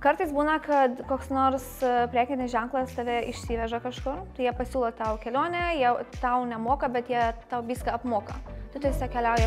Kartais būna, kad koks nors prekinis ženklas tave išsiveža kažkur, tai jie pasiūlo tau kelionę, jie tau nemoka, bet jie tau viską apmoka. Tu tiesiog keliauji.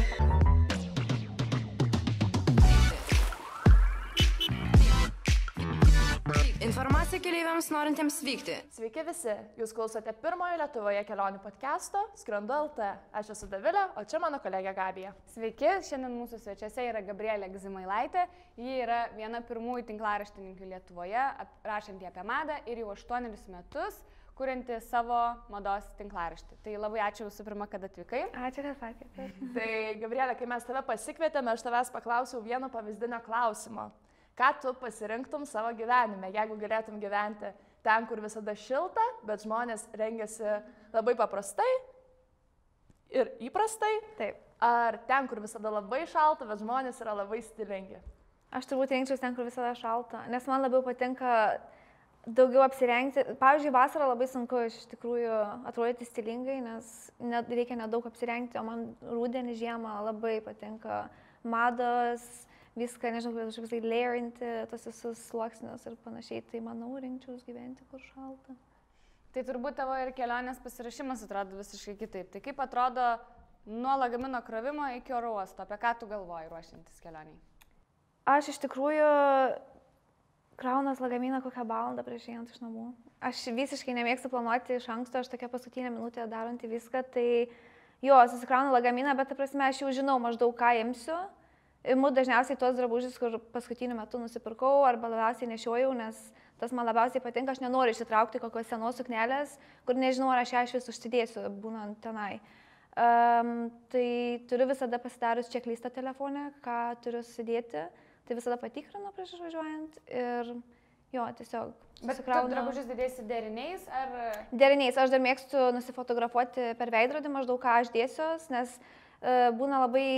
Informacija keleiviams norintiems vykti. Sveiki visi, jūs klausote pirmojo Lietuvoje kelionių podcasto Skrendu LT. Aš esu Davilė, o čia mano kolegė Gabija. Sveiki, šiandien mūsų svečiuose yra Gabrielė Gzimailaitė. Ji yra viena pirmųjų tinklaraštininkių Lietuvoje, rašanti apie madą ir jau 8 metus kurianti savo mados tinklaraštį. Tai labai ačiū visų pirma, kad atvykai. Ačiū, kad pakvietėte. Tai Gabrielė, kai mes tave pasikvietėme, aš tavęs paklausiau vieno pavyzdinio klausimo. Ką tu pasirinktum savo gyvenime, jeigu galėtum gyventi ten, kur visada šilta, bet žmonės rengiasi labai paprastai ir įprastai? Taip. Ar ten, kur visada labai šalta, bet žmonės yra labai stilingi? Aš turbūt rinkčiausi ten, kur visada šalta, nes man labiau patinka daugiau apsirengti. Pavyzdžiui, vasarą labai sunku iš tikrųjų atrodyti stilingai, nes reikia nedaug apsirengti, o man rudenį, žiemą labai patinka mados, viską, nežinau, kaip visai layerinti, tos visus sluoksnius ir panašiai, tai manau, rinkčiaus gyventi, kur šalta. Tai turbūt tavo ir kelionės pasirašymas atrodo visiškai kitaip. Tai kaip atrodo nuo lagamino krovimo iki oro uosto, apie ką tu galvoji ruošiantis kelioniai? Aš iš tikrųjų kraunas lagaminą kokią valandą prieš einant iš namų. Aš visiškai nemėgstu planuoti iš anksto, aš tokia paskutinė minutė daranti viską, tai jo, susikraunu lagaminą, bet ta prasme aš jau žinau maždaug ką imsiu. Imu dažniausiai tuos drabužius, kur paskutiniu metu nusipirkau arba labiausiai nešiojau, nes tas man labiausiai patinka, aš nenoriu išsitraukti kokios senos suknelės, kur nežinau, ar aš ją iš vis užsidėsiu, būnant tenai. Tai turiu visada pasidarius checklistą telefone, ką turiu susidėti, tai visada patikrinu prieš išvažiuojant ir jo, tiesiog susikraunu. Bet tu drabužius dėsi deriniais ar? Deriniais, aš dar mėgstu nusifotografuoti per veidrodį maždaug ką aš dėsiuos, nes būna labai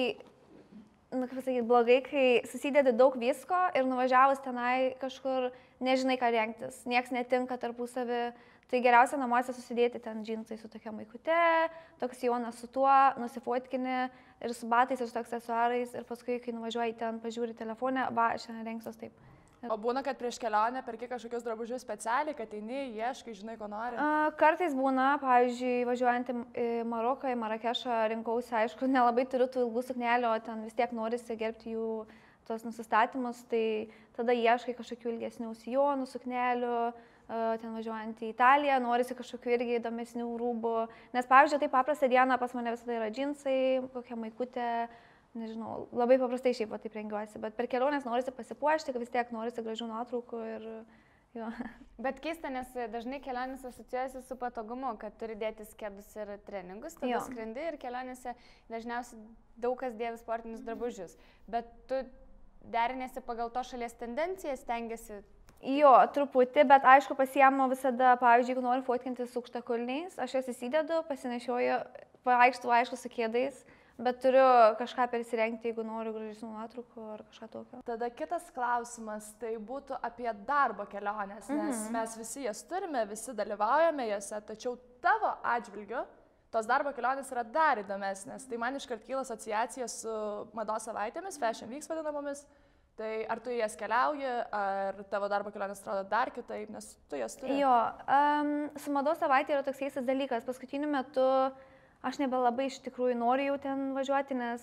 kaip pasakyti, blogai, kai susidedi daug visko ir nuvažiavus tenai kažkur nežinai, ką rengtis. Niekas netinka tarpusavį. Tai geriausia namuose susidėti ten džinsai su tokia maikute, toks sijonas su tuo, nusifotkini ir su batais ir su aksesuarais ir paskui, kai nuvažiuoji ten, pažiūri telefonę, šiandien rengsiuos taip. O būna, kad prieš kelionę perki kažkokius drabužius specialiai, kad eini, ieškai, žinai, ko nori? Kartais būna, pavyzdžiui, važiuojant į Maroką, į Marakešą, rinkausi, aišku, nelabai turiu tų ilgų suknelių, o ten vis tiek norisi gerbti jų tos nusistatymus, tai tada ieškai kažkokių ilgesnių sijonų, suknelių, ten važiuojant į Italiją, norisi kažkokių irgi įdomesnių rūbų, nes, pavyzdžiui, tai paprastą dieną pas mane visada yra džinsai, kokia maikutė, nežinau, labai paprastai šiaip taip rengiuosi, bet per kelionės norisi pasipuošti, kad vis tiek norisi gražių nuotraukų ir jo. Bet keista, nes dažnai kelionės asocijuojasi su patogumu, kad turi dėtis kedus ir treningus, tada skrendi ir kelionėse dažniausiai daug kas dėvi sportinius drabužius. Bet tu derinėsi pagal to šalies tendencijas, stengiasi? Jo, truputį, bet aišku pasiemu visada, pavyzdžiui, jeigu noriu fotkinti su aukštakulniais, aš juos įsidedu, pasinešioju, vaikštu aišku su kėdais. Bet turiu kažką persirengti, jeigu noriu gražesnių nuotraukų ar kažką tokio. Tada kitas klausimas, tai būtų apie darbo keliones, nes mes visi jas turime, visi dalyvaujame jose, tačiau tavo atžvilgiu tos darbo kelionės yra dar įdomesnės. Tai man iškart kyla asociacija su mados savaitėmis, Fashion Weeks vadinamomis. Tai ar tu jas keliauji, ar tavo darbo kelionės atrodo dar kitaip, nes tu jas turi? Jo, su mados savaitė yra toks keistas dalykas. Paskutiniu metu aš nebelabai iš tikrųjų noriu jau ten važiuoti, nes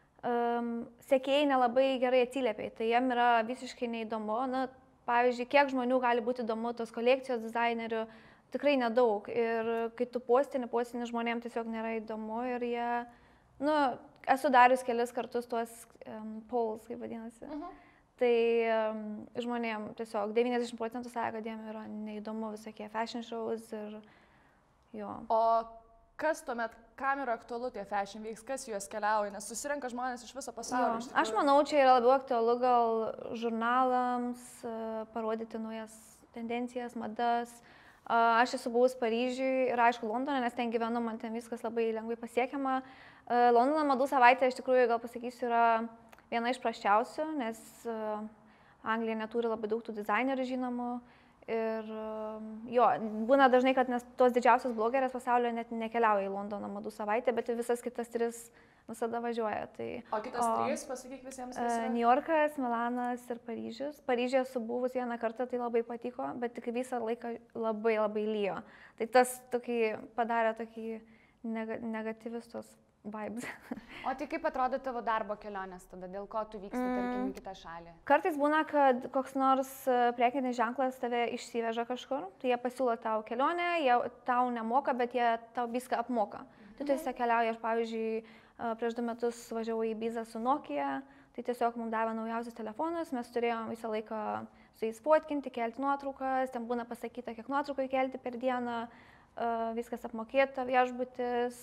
sekėjai nelabai gerai atsiliepia. Tai jiem yra visiškai neįdomu. Na, pavyzdžiui, kiek žmonių gali būti įdomu tos kolekcijos dizainerių, tikrai nedaug. Ir kai tu postini žmonėms tiesiog nėra įdomu ir jie, nu, esu darius kelis kartus tuos polls, kaip vadinasi. Tai žmonėms tiesiog 90% sako, kad jiem yra neįdomu visokie fashion shows ir jo. O kas tuomet, kam yra aktualu tie Fashion Weeks, kas juos keliauja, nes susirenka žmonės iš viso pasaulio. Aš manau, čia yra labiau aktualu gal žurnalams, parodyti naujas tendencijas, madas. Aš esu buvus Paryžiui ir aišku Londone, nes ten gyvenu, man ten viskas labai lengvai pasiekiama. Londono madų savaitė, iš tikrųjų, gal pasakysiu, yra viena iš prasčiausių, nes Anglija neturi labai daug tų dizainerių žinomų. Ir jo, būna dažnai, kad nes tos didžiausios blogerės pasaulio net nekeliauja į Londoną madų savaitę, bet visas kitas 3 visada važiuoja. Tai, O kitas 3, pasakyk visiems. New Yorkas, Milanas ir Paryžius. Paryžiuje esu buvus vieną kartą, tai labai patiko, bet tik visą laiką labai labai lyjo. Tai tas padarė tokį negatyvius tos vibes. O tai kaip atrodo tavo darbo kelionės tada, dėl ko tu vyksti, tarkim, į kitą šalį? Kartais būna, kad koks nors prekinis ženklas tave išsiveža kažkur, tai jie pasiūlo tau kelionę, jie tau nemoka, bet jie tau viską apmoka. Tu tiesiog keliauji, aš pavyzdžiui, prieš 2 metus važiavau į Ibizą su Nokia, tai tiesiog mums davė naujausius telefonus, mes turėjom visą laiką su jais fotkinti, kelti nuotraukas, ten būna pasakyta, kiek nuotraukų kelti per dieną, viskas apmokėta, viešbutis,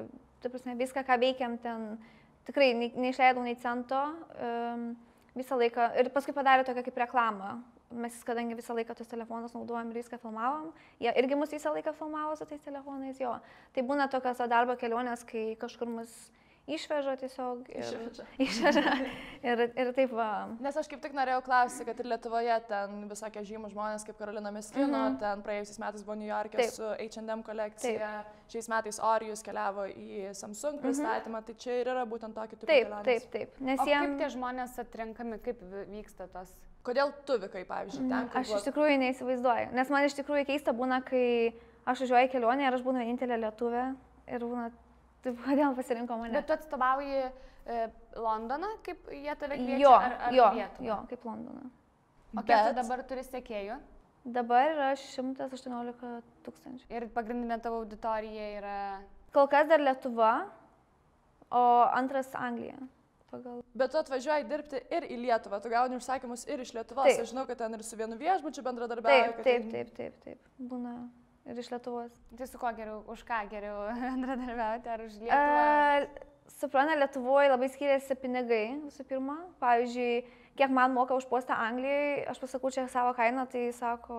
viską, ką veikiam ten, tikrai neišleidau nei cento, visą laiką, ir paskui padarė tokią kaip reklamą. Mes, kadangi visą laiką tos telefonus naudojam ir viską filmavom, jie irgi mus visą laiką filmavo su tais telefonais, jo. Tai būna tokios darbo kelionės, kai kažkur mus išveža tiesiog. Išveža. Ir taip va. Nes aš kaip tik norėjau klausyti, kad ir Lietuvoje ten visokie žymus žmonės kaip Karolina Miskino, ten praėjusiais metais buvo New York'e su H&M kolekcija, šiais metais Orijus keliavo į Samsung pristatymą, tai čia ir yra būtent tokį tipą kelionės. Taip. Nes kaip tie žmonės atrenkami, kaip vyksta tos? Kodėl tu vykai, pavyzdžiui, ten? Aš iš tikrųjų neįsivaizduoju, nes man iš tikrųjų keista būna, kai aš važiuoju į kelionę ir aš būnu vienintelė lietuvė ir būna, taip, kodėl pasirinko mane. Bet tu atstovauji Londoną, kaip jie tave kviečia? Jo, kaip Londoną. O kiek tu dabar turi sekėjų? Dabar yra 118 000. Ir pagrindinė tavo auditorija yra? Kol kas dar Lietuva, o antras Anglija. Bet tu atvažiuoji dirbti ir į Lietuvą, tu gauni užsakymus ir iš Lietuvos. Aš žinau, kad ten ir su vienu viešbučiu bendradarbiauji. Taip. Būna ir iš Lietuvos. Tai su kuo geriau, už ką geriau bendradarbiauti, ar už Lietuvą? Supranta, Lietuvoje labai skiriasi pinigai, visų pirma. Pavyzdžiui, kiek man moka už postą Anglijoje, aš pasakau čia savo kainą, tai sako,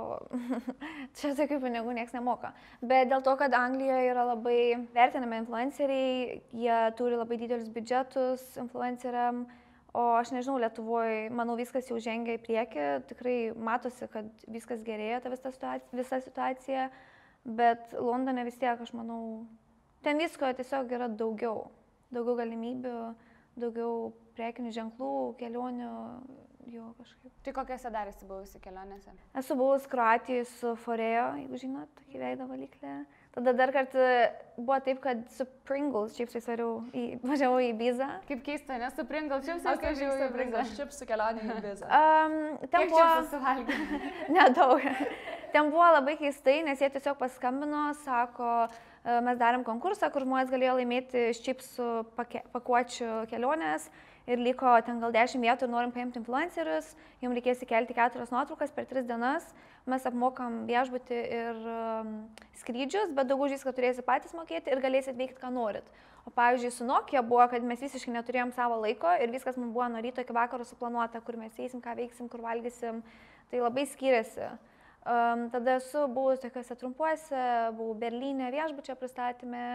čia tokių pinigų niekas nemoka. Bet dėl to, kad Anglijoje yra labai vertinami influenceriai, jie turi labai didelius biudžetus influenceriam, o aš nežinau, Lietuvoje, manau, viskas jau žengia į priekį, tikrai matosi, kad viskas gerėja, ta visa situacija, bet Londone vis tiek, aš manau, ten visko tiesiog yra daugiau galimybių, daugiau prekinių ženklų, kelionių, jo kažkaip. Tai kokiose dar esi buvusi kelionėse? Esu buvus Kroatijoje su Foreo, jeigu žinot, tokį veido valyklę. Tada dar kartą buvo taip, kad su Pringles čipsais važiavau į Ibizą. Kaip keista, nes su Pringles čipsais važiavau į Pringles čipsų kelionę į Ibizą. Kiek čipsų suvalgė? Nedaug. Ten buvo labai keistai, nes jie tiesiog paskambino, sako, mes darėm konkursą, kur žmonės galėjo laimėti iš čipsų pakuočių kelionės ir liko ten gal 10 vietų ir norim paimti influencerius, jums reikės įkelti 4 nuotraukas per 3 dienas, mes apmokam viešbutį ir skrydžius, bet daug už viską turėsi patys mokėti ir galėsit veikti, ką norit. O pavyzdžiui, su Nokia buvo, kad mes visiškai neturėjom savo laiko ir viskas mums buvo nuo ryto iki vakaro suplanuota, kur mes eisim, ką veiksim, kur valgysim, tai labai skiriasi. Tada esu buvus tokiuose trumpuose, buvau Berlyne viešbučio pristatyme,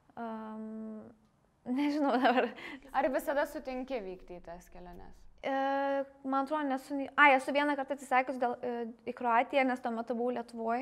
nežinau dabar. Ar visada sutinki vykti į tas keliones? Man atrodo, esu vieną kartą atsisakius į Kroatiją, nes tuo metu buvau Lietuvoje.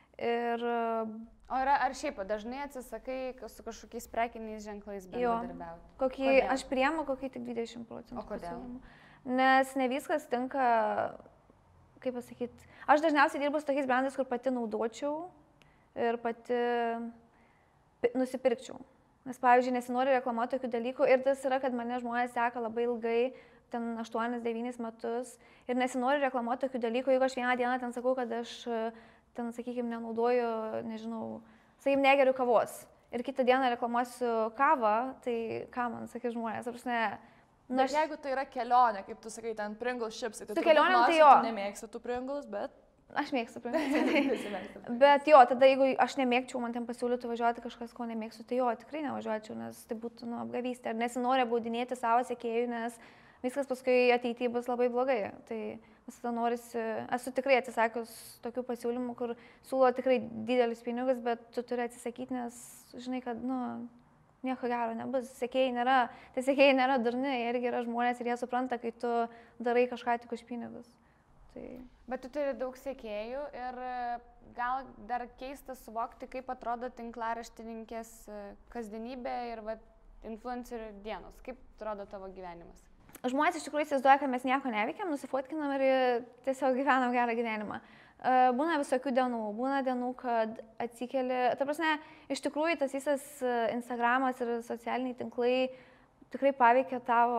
O ar šiaip dažnai atsisakai su kažkokiais prekiniais ženklais bendradarbiauti? Aš priemu kokį tik 20%. O kodėl? Nes ne viskas tinka, kaip pasakyti, aš dažniausiai dirbu su tokiais brandais, kur pati naudočiau ir pati nusipirkčiau. Nes, pavyzdžiui, nesinori reklamuoti tokių dalykų ir tas yra, kad mane žmonės seka labai ilgai, ten 8-9 metus ir nesinori reklamuoti tokių dalykų, jeigu aš vieną dieną ten sakau, kad aš ten, sakykime, nenaudoju, nežinau, sakykime, negeriu kavos ir kitą dieną reklamuosiu kavą, tai ką man sakė žmonės, Bet jeigu tai yra kelionė, kaip tu sakai, ten Pringles čipsai, tai tu kelionėm tai jo. Tu nemėgsi tų Pringles, bet... Aš mėgstu Pringles. Bet jo, tada jeigu aš nemėgčiau, man ten pasiūlytų važiuoti kažkas, ko nemėgstu, tai jo, tikrai nevažiuočiau, nes tai būtų apgavystė. Ir nesinori baudinėti savo sekėjų, nes viskas paskui ateityje bus labai blogai. Tai visada norisi, esu tikrai atsisakius tokių pasiūlymų, kur siūlo tikrai didelius pinigus, bet tu turi atsisakyti, nes žinai, kad, nieko gero nebus. Sekėjai nėra durni, jie irgi yra žmonės ir jie supranta, kai tu darai kažką tik už pinigus. Tai... Bet tu turi daug sekėjų ir gal dar keista suvokti, kaip atrodo tinklaraštininkės kasdienybė ir influencerių dienos. Kaip atrodo tavo gyvenimas? Žmonės iš tikrųjų įsivaizduoja, kad mes nieko neveikiam, nusifotkinam ir tiesiog gyvenam gerą gyvenimą. Būna visokių dienų, būna dienų, kad atsikeli, ta prasme, iš tikrųjų tas visas Instagramas ir socialiniai tinklai tikrai paveikia tavo,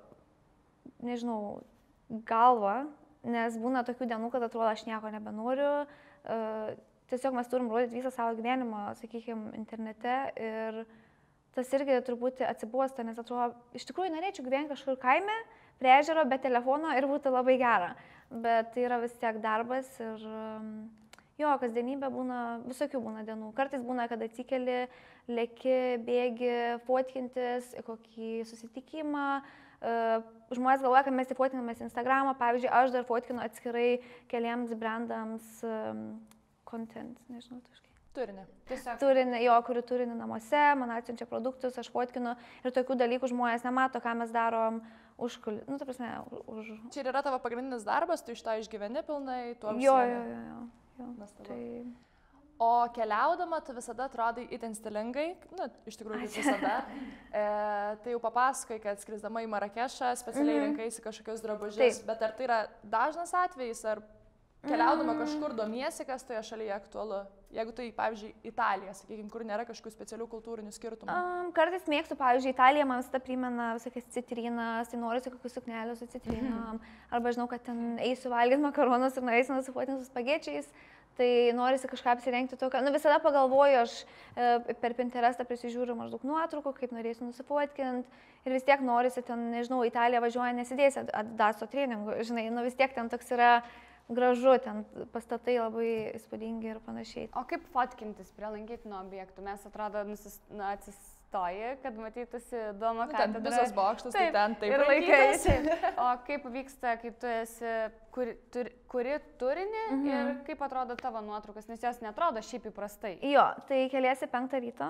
nežinau, galvą, nes būna tokių dienų, kad atrodo, aš nieko nebenoriu, tiesiog mes turim rodyti visą savo gyvenimą, sakykime, internete ir tas irgi truputį atsibosta, nes atrodo, iš tikrųjų norėčiau gyventi kažkur kaime, prie ežero, be telefono ir būtų labai gera, bet tai yra vis tiek darbas ir jo, kasdienybė būna, visokių būna dienų. Kartais būna, kad atsikeli, leki, bėgi, fotkintis, kokį susitikimą. Žmonės galvoja, kad mes tik fotkinamės Instagramą, pavyzdžiui, aš dar fotkinu atskirai keliems brandams content, nežinau, taškai. Turinį. Tiesiog. Turinį, jo, kurių turinį namuose, man atsiunčia produktus, aš fotkinu ir tokių dalykų žmonės nemato, ką mes darom nu, ta prasme, už... Čia yra tavo pagrindinis darbas, tu iš to išgyveni pilnai, tuo Jo. Tai... O keliaudama, tu visada atrodai itin stilingai, iš tikrųjų kaip visada. Tai jau papasakai, kad skrisdama į Marakešą specialiai rinkaisi kažkokius drabužius, bet ar tai yra dažnas atvejis, ar keliaudama kažkur domiesi, kas toje šalyje aktualu? Jeigu tai, pavyzdžiui, Italija, sakykime, kur nėra kažkokių specialių kultūrinių skirtumų. Kartais mėgstu, pavyzdžiui, Italija man visada primena visokias citrinas, tai noriu kokius suknelius su citrinom, arba žinau, kad ten eisiu valgyti makaronus ir norėsiu nusifotinti su spagečiais, tai norisi kažką apsirengti tokio. Visada pagalvoju, aš per Pinterestą prisižiūriu maždaug nuotraukų, kaip norėsiu nusifotkinti ir vis tiek norisi ten, nežinau, Italiją važiuoja nesidėsi Adidaso treningų, žinai, vis tiek ten toks yra gražu, ten pastatai labai įspūdingi ir panašiai. O kaip fotkintis prie lankytinų objektų? Mes atrodo atsistoji, kad matytųsi įdomu, ką ten visas bokštas, tai ten taip ir laikais. O kaip vyksta, kai tu esi, kuri turinį ir kaip atrodo tavo nuotraukas, nes jos neatrodo šiaip įprastai. Jo, tai keliesi 5 ryto,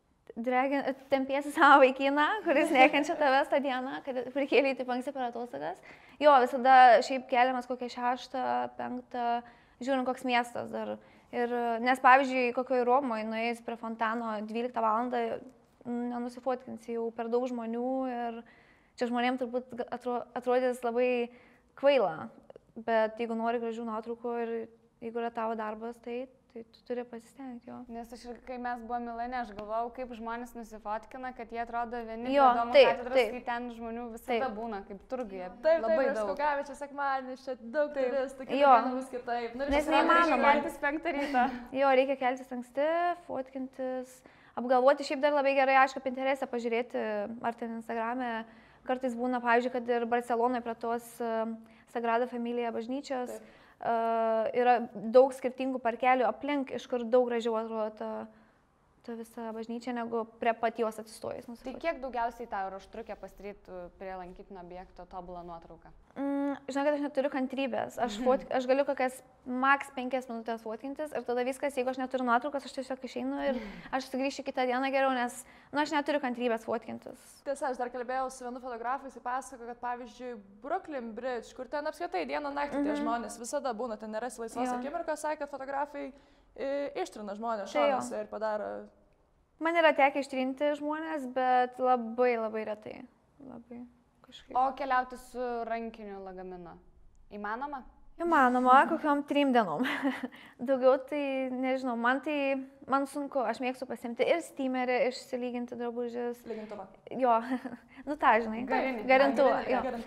tempiesi savo vaikiną, kuris nekenčia tavęs tą dieną, kad prikėlė taip anksti per atostogas. Jo, visada šiaip keliamas kokią 6, 5, žiūrint koks miestas dar. Ir, nes pavyzdžiui, kokioje Romoje nuėjus prie fontano 12 valandą, nenusifotkinsi jau per daug žmonių ir čia žmonėms turbūt atrodys labai kvaila, bet jeigu nori gražių nuotraukų ir jeigu yra tavo darbas, tai tu turi pasistengti, jo. Nes kai mes buvome Milane, aš galvojau, kaip žmonės nusifotkina, kad jie atrodo vieni, įdomu katedros, kai ten žmonių visada būna, kaip turguje. Taip, labai daug. Taip, čia sekmadienis, čia daug turistų, kiekvieną bus kitaip. Nes neįmanoma. Keltis 5 ryto. Jo, reikia keltis anksti, fotkintis, apgalvoti. Šiaip dar labai gerai, aišku, Pinterest'e pažiūrėti, ar ten Instagram'e. Kartais būna, pavyzdžiui, kad ir Barcelonoje prie tos Sagrada Familia bažnyčios. Yra daug skirtingų parkelių aplink, iš kur daug gražiau atrodo ta visa bažnyčia, negu prie pat jos atsistojus. Tai kiek daugiausiai tau yra užtrukę pasidaryti prie lankytinio objekto tobulą nuotrauką? Žinau, kad aš neturiu kantrybės. Aš galiu kokias maks 5 minutės fotkintis ir tada viskas, jeigu aš neturiu nuotraukos, aš tiesiog išeinu ir aš sugrįšiu kitą dieną geriau, nes aš neturiu kantrybės fotkintis. Tiesa, aš dar kalbėjau su vienu fotografu, jis pasako, kad pavyzdžiui, Brooklyn Bridge, kur ten apskritai dieną naktį tie žmonės visada būna, ten nėra laisvos akimirkos, sakė, kad fotografai ištrina žmonės šonuose ir padaro. Man yra tekę ištrinti žmonės, bet labai retai. Labai kažkaip. O keliauti su rankiniu lagaminu? Įmanoma? Įmanoma, kokiom 3 dienom. Daugiau tai, nežinau, man sunku, aš mėgstu pasimti ir steamerį, išsilyginti drabužius. Lygintuvą. Jo, tą žinai. Garantuvą.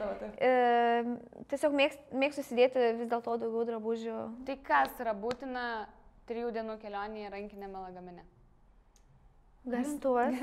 Tiesiog mėgstu sudėti vis dėlto daugiau drabužių. Tai kas yra būtina 3 dienų kelionėje rankinėme lagamine? Garantuvas.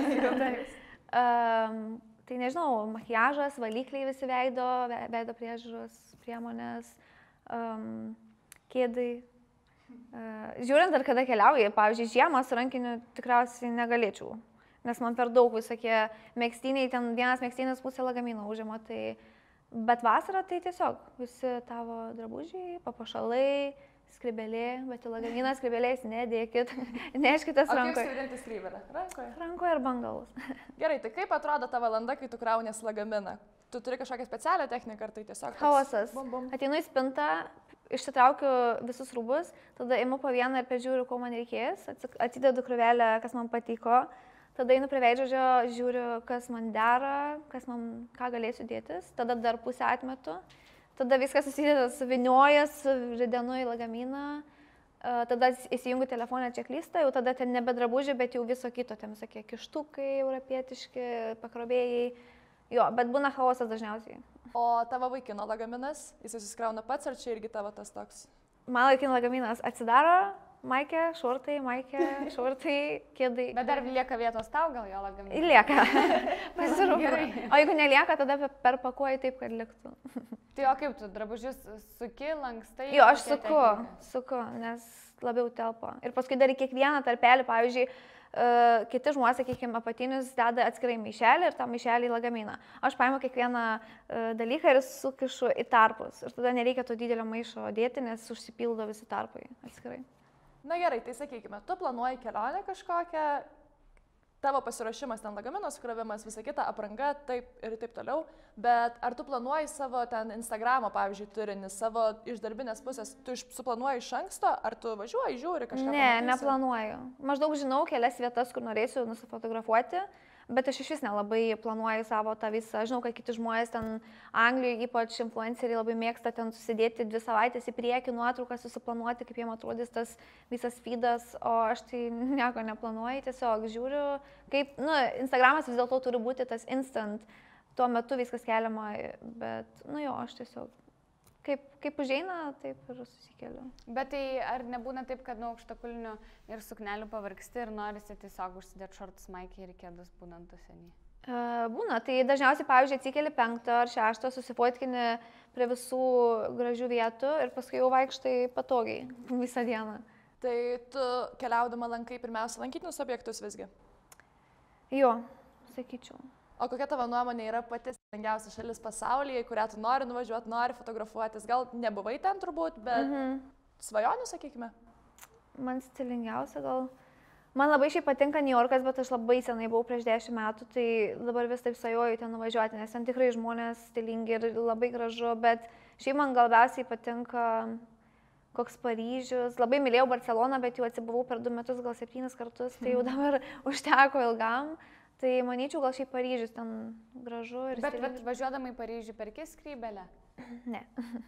Tai nežinau, makiažas, valikliai visi veido priežiūros priemonės, kėdai. Žiūrint, ar kada keliauji, pavyzdžiui, žiemą su rankiniu tikriausiai negalėčiau, nes man per daug visokie megztiniai, ten vienas megztinis pusę lagamino užima, bet vasarą tai tiesiog visi tavo drabužiai, papuošalai, skrybelė, bet į lagaminą skrybelės nedėkit, neškitas rankoje. O kaip skrybinti skrybelę? Rankoje? Rankoje ir bangalus. Gerai, tai kaip atrodo ta valanda, kai tu kraunies lagaminą? tu turi kažkokią specialią techniką, ar tai tiesiog... Chaosas. Bum, bum. Ateinu į spintą, išsitraukiu visus rūbus, tada imu po vieną ir peržiūriu, ko man reikės, atidedu krūvelę, kas man patiko, tada einu prie veidrodžio, žiūriu, kas man dera, ką galėsiu dėtis, tada dar pusę atmetu, tada viskas susideda, suviniojas, ridenu į lagaminą. Tada įsijungiu telefoną checklistą, jau tada ten nebe drabužiai, bet jau viso kito, ten visokie kištukai, europietiški, pakrobėjai. Jo, bet būna chaosas dažniausiai. O tavo vaikino lagaminas, jis susikrauna pats, ar čia irgi tavo tas toks? Mano vaikino lagaminas atsidaro, maikė, šortai, kėdai. Bet dar lieka vietos tau, gal jo lagaminas? Lieka. Pasirūpinu. O jeigu nelieka, tada perpakuoju taip, kad liktų. Tai o kaip tu, drabužius suki, lankstai? Jo, aš suku, nes labiau telpa. Ir paskui dar į kiekvieną tarpelį, pavyzdžiui, kiti žmonės, sakykime, apatinius deda atskirai maišelį ir tą maišelį į lagaminą. Aš paimu kiekvieną dalyką ir sukišu į tarpus. Ir tada nereikia to didelio maišo dėti, nes užsipildo visi tarpai atskirai. Na gerai, tai sakykime, tu planuoji kelionę kažkokią, tavo pasiruošimas ten lagamino, sukrovimas, visa kita, apranga, taip ir taip toliau, bet ar tu planuoji savo ten Instagramo, pavyzdžiui, turinį, savo iš darbinės pusės, tu suplanuoji iš anksto, ar tu važiuoji, žiūri kažką? Ne, neplanuoju. Maždaug žinau kelias vietas, kur norėsiu nusifotografuoti, bet aš iš vis nelabai planuoju savo tą visą. Žinau, kad kiti žmonės ten Anglijoje, ypač influenceriai, labai mėgsta ten susidėti 2 savaitės į priekį nuotrauką, susiplanuoti, kaip jiem atrodys tas visas feedas, o aš tai nieko neplanuoju, tiesiog žiūriu, kaip, Instagramas vis dėlto turi būti tas instant, tuo metu viskas keliama, bet, aš tiesiog, kaip užeina, taip ir susikeliu. Bet tai ar nebūna taip, kad nuo aukštakulnių ir suknelių pavargsti ir norisi tiesiog užsidėti šortus, maikį ir kėdus būnant užsienį? Būna, tai dažniausiai, pavyzdžiui, atsikeli 5 ar 6, susifotkini prie visų gražių vietų ir paskui jau vaikštai patogiai visą dieną. Tai tu keliaudama lankai pirmiausia lankytinus objektus visgi? Jo, sakyčiau. O kokia tavo nuomonė yra pati stilingiausia šalis pasaulyje, į kurią tu nori nuvažiuoti, nori fotografuotis? Gal nebuvai ten turbūt, bet svajonių, sakykime? Man stilingiausia gal... Man labai šiaip patinka New Yorkas, bet aš labai senai buvau prieš 10 metų, tai dabar vis taip svajoju ten nuvažiuoti, nes ten tikrai žmonės stilingi ir labai gražu, bet šiaip man labiausiai patinka koks Paryžius. Labai mylėjau Barceloną, bet jau atsibuvau per 2 metus, gal 7 kartus, tai jau dabar užteko ilgam. Tai manyčiau, gal šiaip Paryžius ten gražu ir stilingas. Bet važiuodama į Paryžių perki skrybelę? Ne.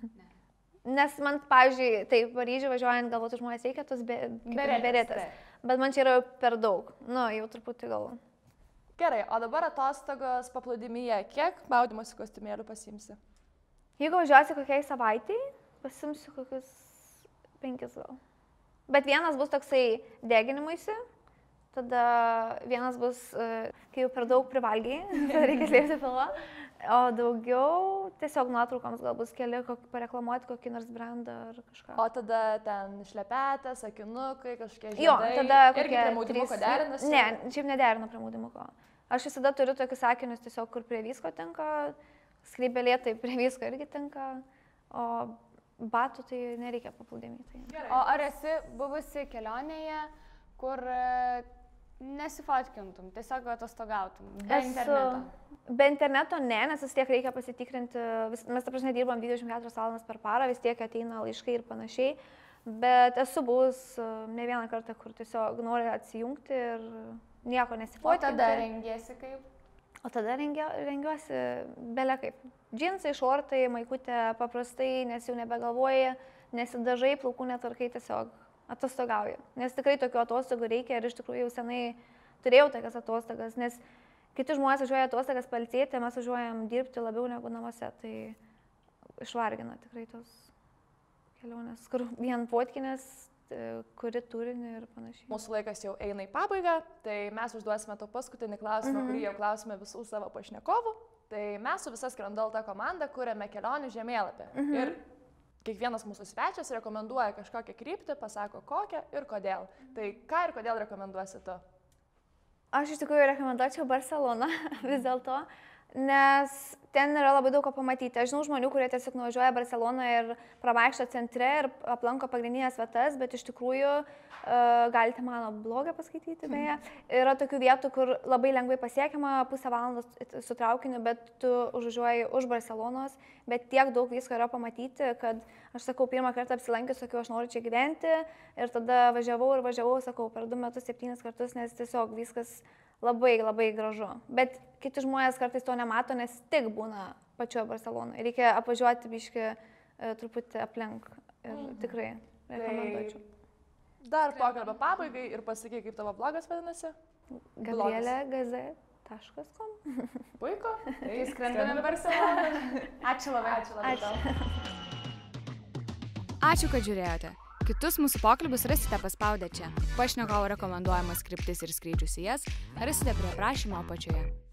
Nes man, pavyzdžiui, taip, Paryžių važiuojant galvotų žmonės reikia tos beretės. Bet man čia yra per daug. Jau truputį gal. Gerai, o dabar atostogos paplūdimyje. Kiek maudymosi kostiumėlių pasiimsi? Jeigu važiuosi kokiai savaitai, pasiimsiu kokius 5 gal. Bet vienas bus toksai deginimuisi. Tada vienas bus, kai jau per daug privalgiai, tada reikia slėpti pilvą, o daugiau tiesiog nuotraukams gal bus keli, pareklamuoti kokį nors brandą ar kažką. O tada ten šlepetės, akinukai, kažkokie žiedai. Jo, tada kokie prie maudymuko derinasi? Ne, šiaip nederinu prie maudymuko. Aš visada turiu tokius sakinius tiesiog, kur prie visko tinka, skrybelė tai prie visko irgi tinka, o batų tai nereikia paplūdimy. O ar esi buvusi kelionėje, kur nesifotkintum, tiesiog atostogautum, be interneto? Be interneto ne, nes vis tiek reikia pasitikrinti, mes ta prasme dirbam 24 valandas per parą, vis tiek ateina laiškai ir panašiai, bet esu buvus ne vieną kartą, kur tiesiog nori atsijungti ir nieko nesifotkinti. O tada rengiesi kaip? O tada rengiuosi bele kaip. Džinsai, šortai, maikutė paprastai, nes jau nebegalvoji, nesidažai, plaukų netvarkai, tiesiog atostogauju. Nes tikrai tokių atostogų reikia ir iš tikrųjų jau senai turėjau tokias atostogas, nes kiti žmonės važiuoja atostogas pailsėti, mes važiuojam dirbti labiau negu namuose, tai išvargina tikrai tos kelionės, kur vien fotkinės, kuri turinį ir panašiai. Mūsų laikas jau eina į pabaigą, tai mes užduosime to paskutinį klausimą, kurį jau klausime visų savo pašnekovų. Tai mes su visa Skrandalta komanda kuriame kelionių žemėlapį. Ir kiekvienas mūsų svečias rekomenduoja kažkokią kryptį, pasako kokią ir kodėl. Tai ką ir kodėl rekomenduosi tu? Aš iš tikrųjų rekomenduočiau Barceloną vis dėlto, nes ten yra labai daug ko pamatyti. Aš žinau žmonių, kurie tiesiog nuvažiuoja Barceloną ir pravaikšto centre ir aplanko pagrindinės vietas, bet iš tikrųjų galite mano blogą paskaityti, beje. Yra tokių vietų, kur labai lengvai pasiekiama, pusę valandos su traukiniu, bet tu užvažiuoji už Barcelonos, bet tiek daug visko yra pamatyti, kad aš sakau, pirmą kartą apsilankius, sakiau, aš noriu čia gyventi ir tada važiavau, sakau, per 2 metus 7 kartus, nes tiesiog viskas labai, labai gražu. Bet kiti žmonės kartais to nemato, nes tik būna pačioje Barcelonoje. Reikia apvažiuoti biškį truputį aplink ir tikrai rekomenduočiau. Dar pokalbio pabaigai ir pasakyk, kaip tavo blogas vadinasi? gabrielė.gz.com. Puiku. Tai skrendame Barceloną. Ačiū labai. Ačiū, kad žiūrėjote. Kitus mūsų pokalbius rasite paspaudę čia. Pašnekovo rekomenduojamas kryptis ir skrydžius į jas rasite prie aprašymo apačioje.